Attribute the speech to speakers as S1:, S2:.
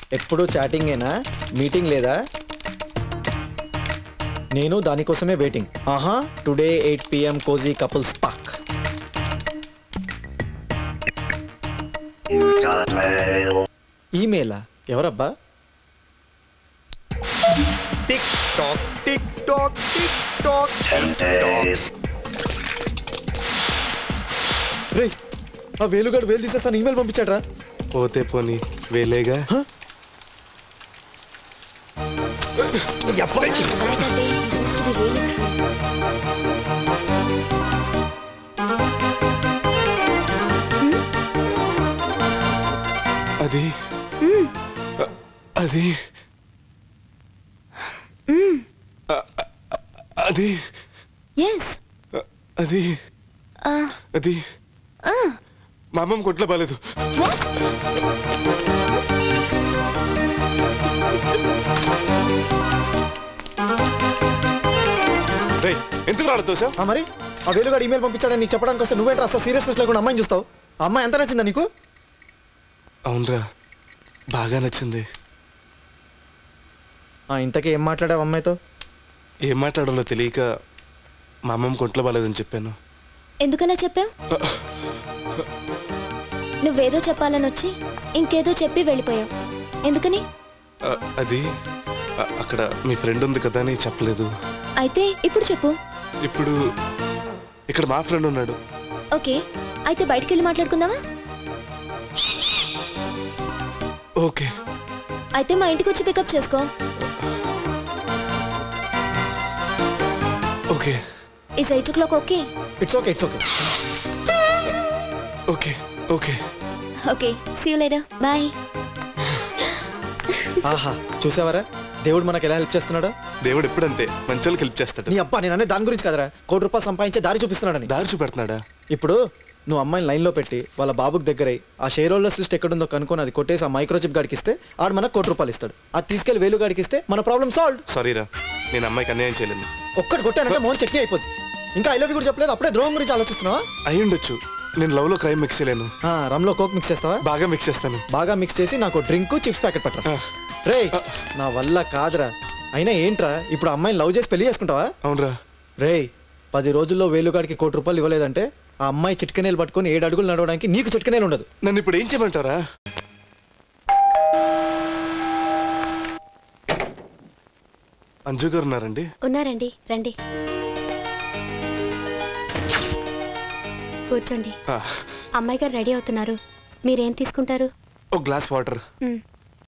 S1: ఎప్పుడు చాటింగేనా? మీటింగ్ లేదా? నేను దానికోసమే వెయిటింగ్. ఆహా, today 8 PM cozy couples pack. ఈమెయిలా? ఎవరబ్బా?
S2: Tick tock tick tock tick tock tick tock.
S1: రే, ఆ వేలుగాడు వేలు తీసేస్తాను ఈమెయిల్ పంపించాడ్రా.
S2: పోతే పోనీ వేలేగా. అది అది అది అది అది మా అమ్మమ్మ కొట్లో బాలేదు. ఎందుకు రాలేదు దోశ?
S1: మరి ఆ వేలుగాడు ఈమెయిల్ పంపించాడని నీకు చెప్పడానికి వస్తే నువ్వేంట్రా అసలు సీరియస్నెస్ లేకుండా అమ్మాయిని చూస్తావు? ఆ అమ్మాయి ఎంత నచ్చిందా నీకు?
S2: అవునరా, బాగా నచ్చింది.
S1: ఇంతకీ ఏం మాట్లాడావు అమ్మాయితో?
S2: ఏం మాట్లాడాలో తెలియక మా అమ్మమ్మ కొంట్లో బాలేదని చెప్పాను.
S3: ఎందుకలా చెప్పావు? నువ్వేదో చెప్పాలని వచ్చి ఇంకేదో చెప్పి వెళ్ళిపోయావు. ఎందుకని?
S2: అది అక్కడ మీ ఫ్రెండ్ ఉంది కదా అని చెప్పలేదు.
S3: అయితే ఇప్పుడు చెప్పు.
S2: ఇప్పుడు ఇక్కడ మా ఫ్రెండ్ ఉన్నాడు.
S3: ఓకే, అయితే బయటికి వెళ్ళి మాట్లాడుకుందామా?
S2: ఓకే,
S3: అయితే మా ఇంటికి వచ్చి పికప్ చేసుకో.
S2: Okay.
S3: Is 8 o'clock okay?
S1: It's okay, it's okay.
S2: Okay okay
S3: okay, see you later. Bye.
S1: ఆహా, చూసావరా దేవుడు మనకు ఎలా హెల్ప్ చేస్తున్నాడో?
S2: దేవుడు ఎప్పుడంతే మంచోళ్ళకి హెల్ప్ చేస్తాడు.
S1: నీ అబ్బా, నేను అనే దాని గురించి కదరా, ₹1 కోటి సంపాదించే దారి చూపిస్తున్నాడని.
S2: దారి చూపెడుతున్నాడా?
S1: ఇప్పుడు నువ్వు అమ్మాయిని లైన్లో పెట్టి వాళ్ళ బాబుకి దగ్గరై ఆ షేర్ హోల్డర్స్ లిస్ట్ ఎక్కడుందో కనుక్కొని అది కొట్టేసి ఆ మైక్రోచిప్ గాడికి ఇస్తే ఆడు మనకు ₹1 కోటి ఇస్తాడు. అది తీసుకెళ్లి వేలు గాడికి ఇస్తే మన ప్రాబ్లం సాల్వ్.
S2: సారీరా, నేను అమ్మాయికి అన్యాయం చేయలేను.
S1: ఒక్కటి కొట్టానంటే మోహన్ చట్నీ అయిపోద్ది. ఇంకా ఐ లవ్ యూ కూడా చెప్పలేదు, అప్పుడే ద్రోహం గురించి ఆలోచిస్తున్నావా?
S2: అయి ఉండొచ్చు. నేను లవ్ లో క్రైమ్ మిక్స్ చేయలేను.
S1: రమ్లో కోక్ మిక్స్ చేస్తావా?
S2: బాగా మిక్స్ చేస్తాను.
S1: బాగా మిక్స్ చేసి నాకు డ్రింక్ చిప్స్ ప్యాకెట్ పట్టరా. రే, నా వల్ల కాదురా. అయినా ఏంట్రా, ఇప్పుడు అమ్మాయిని లవ్ చేసి పెళ్లి చేసుకుంటావా?
S2: అవునరా.
S1: రే, 10 రోజుల్లో వేలుగాడికి ₹1 కోటి ఇవ్వలేదంటే ఆ అమ్మాయి చిట్కనేలు పట్టుకొని 7 అడుగులు నడవడానికి నీకు చిట్కనేలు ఉండదు.
S2: నన్ను ఇప్పుడు ఏం చేయమంటారా? అంజు గారు ఉన్నారండి?
S3: ఉన్నారండి, రండి కూర్చోండి. అమ్మాయి గారు రెడీ అవుతున్నారు, మీరేం తీసుకుంటారు?
S2: ఒక గ్లాస్ వాటర్.